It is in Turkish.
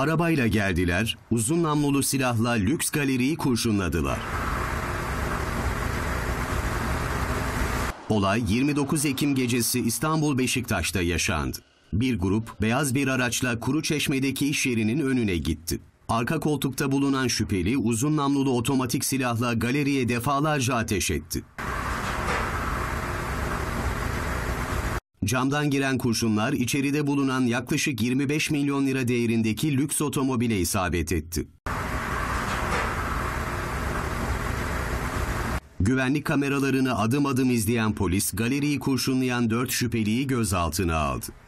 Arabayla geldiler, uzun namlulu silahla lüks galeriyi kurşunladılar. Olay 29 Ekim gecesi İstanbul Beşiktaş'ta yaşandı. Bir grup beyaz bir araçla Kuruçeşme'deki iş yerinin önüne gitti. Arka koltukta bulunan şüpheli uzun namlulu otomatik silahla galeriye defalarca ateş etti. Camdan giren kurşunlar içeride bulunan yaklaşık 25 milyon lira değerindeki lüks otomobile isabet etti. Güvenlik kameralarını adım adım izleyen polis, galeriyi kurşunlayan 4 şüpheliyi gözaltına aldı.